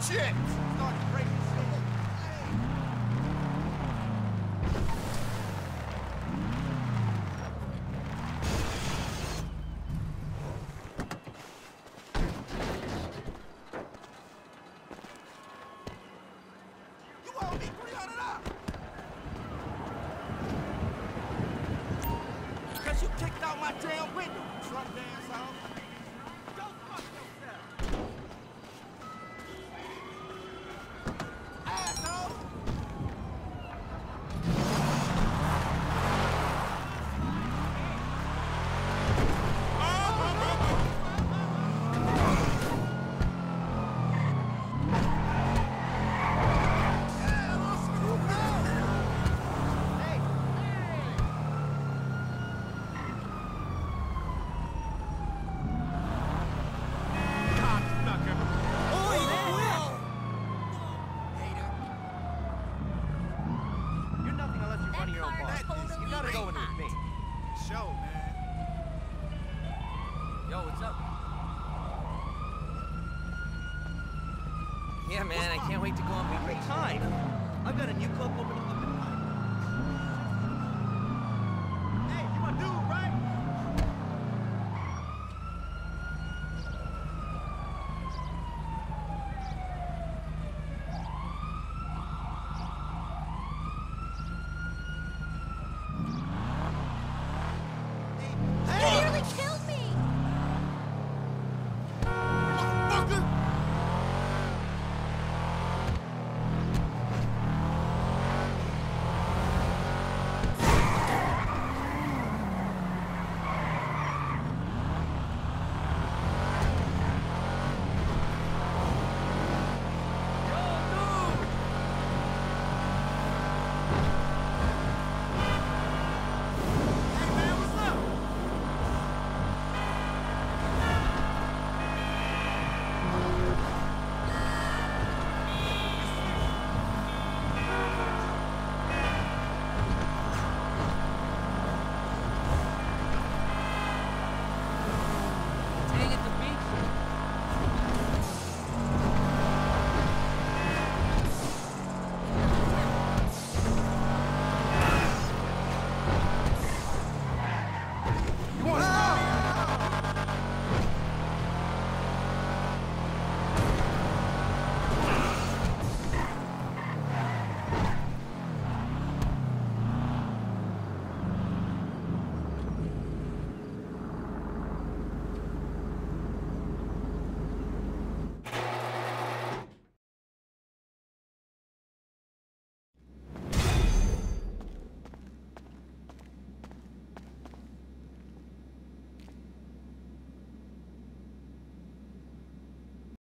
Shit! Start breaking shit. You owe me $300. Cause you kicked out my damn window, drunk asshole. Go fuck yourself. Asshole! You're nothing unless you're running your own bar. You gotta go in with me. Show, man. Yo, what's up? Yeah, man, I can't wait to go on vacation. Time. I've got a new club open up